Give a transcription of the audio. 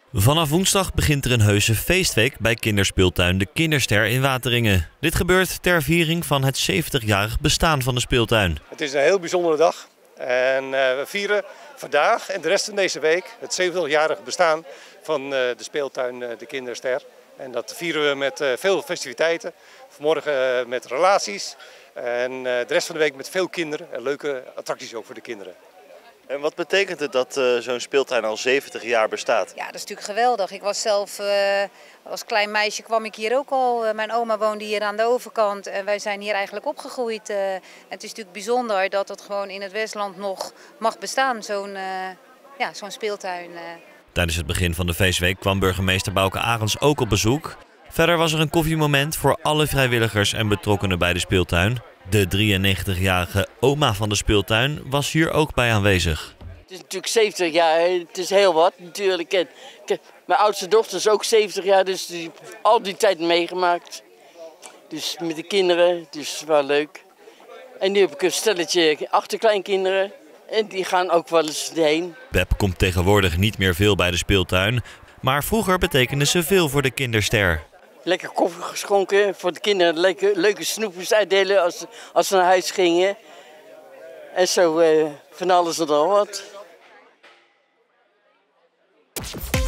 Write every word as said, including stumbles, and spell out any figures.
Vanaf woensdag begint er een heuse feestweek bij kinderspeeltuin De Kinderster in Wateringen. Dit gebeurt ter viering van het zeventigjarig bestaan van de speeltuin. Het is een heel bijzondere dag en uh, we vieren vandaag en de rest van deze week het zeventigjarig bestaan van uh, de speeltuin uh, De Kinderster. En dat vieren we met uh, veel festiviteiten, vanmorgen uh, met relaties en uh, de rest van de week met veel kinderen en leuke attracties ook voor de kinderen. En wat betekent het dat uh, zo'n speeltuin al zeventig jaar bestaat? Ja, dat is natuurlijk geweldig. Ik was zelf, uh, als klein meisje kwam ik hier ook al. Uh, mijn oma woonde hier aan de overkant en wij zijn hier eigenlijk opgegroeid. Uh, en het is natuurlijk bijzonder dat het gewoon in het Westland nog mag bestaan, zo'n uh, ja, zo'n speeltuin. Uh. Tijdens het begin van de feestweek kwam burgemeester Bouke Arends ook op bezoek. Verder was er een koffiemoment voor alle vrijwilligers en betrokkenen bij de speeltuin. De drieënnegentigjarige oma van de speeltuin was hier ook bij aanwezig. Het is natuurlijk zeventig jaar, het is heel wat natuurlijk. En, mijn oudste dochter is ook zeventig jaar, dus die heeft al die tijd meegemaakt. Dus met de kinderen, dus wel leuk. En nu heb ik een stelletje achterkleinkinderen en die gaan ook wel eens heen. Beb komt tegenwoordig niet meer veel bij de speeltuin, maar vroeger betekende ze veel voor de Kinderster. Lekker koffie geschonken, voor de kinderen leuke, leuke snoepjes uitdelen als, als ze naar huis gingen. En zo uh, van alles en al wat.